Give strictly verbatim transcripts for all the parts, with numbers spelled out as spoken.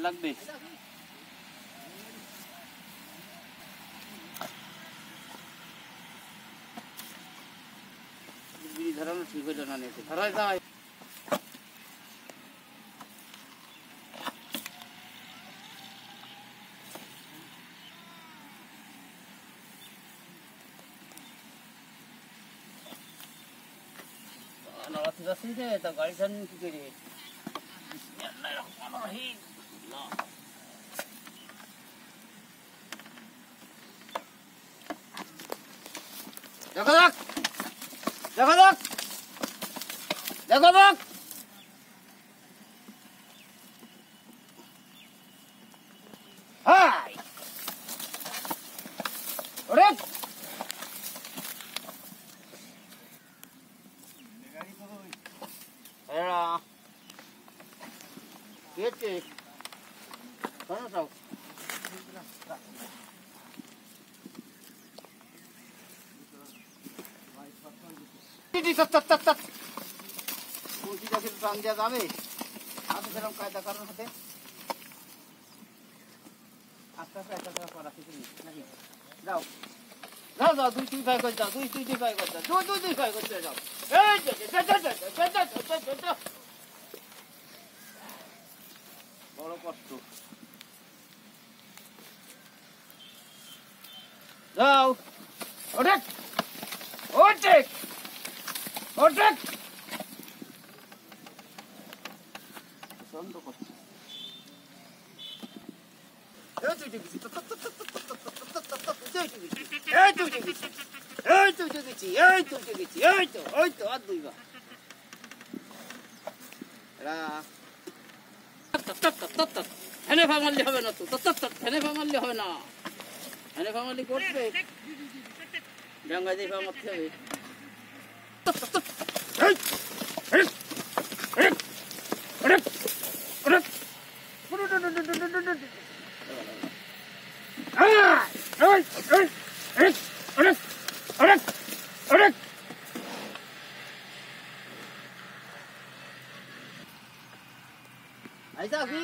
লাগবে বিড়ি ধরানো ঠিক হইল না নিতে ধরাই যায় गाड़ी सन की करिए देखो देख देखो देख देखो देख हाय अरे Era Este Sana sao Titi tat tat tat tat Kunci dah kita tang dia kami Aku dalam kaedah karena hati Atas atas atas pada sini lagi Jauh Jauh jauh dui dui kai kau jauh dui dui dui kai kau jauh dui dui dui kai kau jauh Eh jauh jauh jauh jauh jauh jauh jauh jauh jauh বড় কষ্ট যাও ওঠে ওঠে ওঠে সন্দ করছে এই তুই দেখছিস এই তুই দেখছিস এই তুই দেখছিস এই তুই দেখছিস এই তো ওই তো আর দুইবা রা হেনে ফামালি হবে না তো তত হেনে ফামালি হবে না হেনে ফামালি করবে ডাঙ্গা দিয়ে ফামাতে হবে এই এই এই আরে আরে আরে এই আরে আরে আরে Aisa ki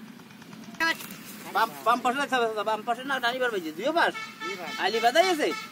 bam bam pasna tha bam pasna dani bar baje duyo bar ali badai ase